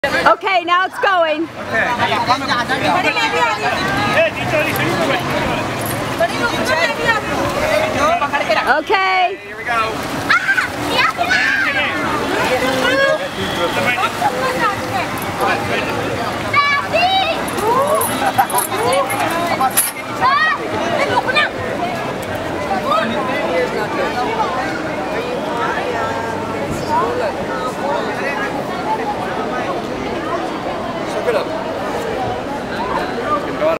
Okay, now it's going. Okay. Here we go. Ah!